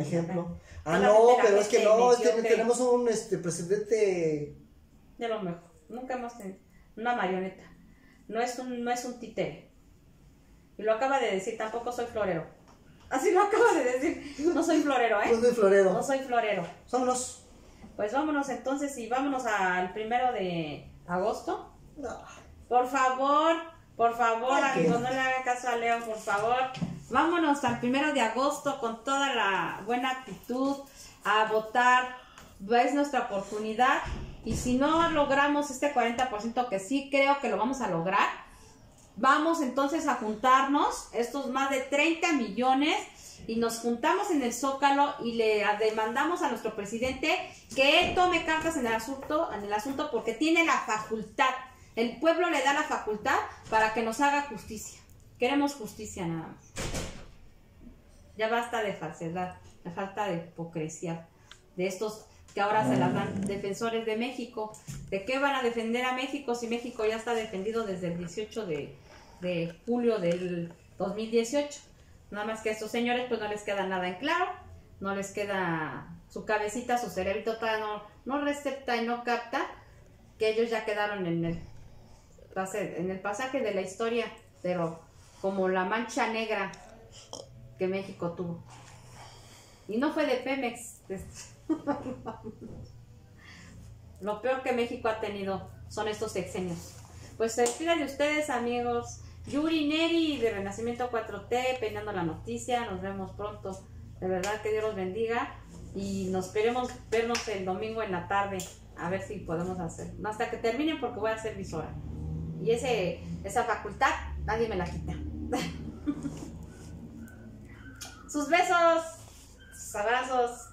B: No, pero es que no, tenemos un presidente
A: de lo mejor. Nunca hemos tenido una marioneta. No es un títere. Y lo acaba de decir, tampoco soy florero. Así lo acaba de decir. No soy florero, ¿eh?
B: No soy florero.
A: No soy florero.
B: Vámonos.
A: Pues vámonos entonces y vámonos al 1 de agosto.
B: No.
A: Por favor, amigos, no le hagan caso a Leo, por favor. Vámonos al 1 de agosto con toda la buena actitud a votar. Es nuestra oportunidad. Y si no logramos este 40%, que sí creo que lo vamos a lograr, vamos entonces a juntarnos, estos más de 30 millones, y nos juntamos en el Zócalo y le demandamos a nuestro presidente que él tome cartas en el asunto porque tiene la facultad. El pueblo le da la facultad para que nos haga justicia. Queremos justicia nada más. Ya basta de falsedad, de falta de hipocresía, de estos que ahora se las dan defensores de México. ¿De qué van a defender a México si México ya está defendido desde el 18 de julio del 2018? Nada más que a estos señores pues no les queda nada en claro, no les queda su cabecita, su cerebrito todavía no recepta y no capta que ellos ya quedaron en el pasaje de la historia, pero como la mancha negra que México tuvo. Y no fue de Pemex. Lo peor que México ha tenido son estos sexenios. Pues se despide de ustedes, amigos. Yuri Neri de Renacimiento 4T, peinando la noticia. Nos vemos pronto. De verdad que Dios los bendiga. Y nos esperemos vernos el domingo en la tarde. A ver si podemos hacer. Hasta que terminen porque voy a ser visora. Y esa facultad nadie me la quita. Sus besos. Sus abrazos.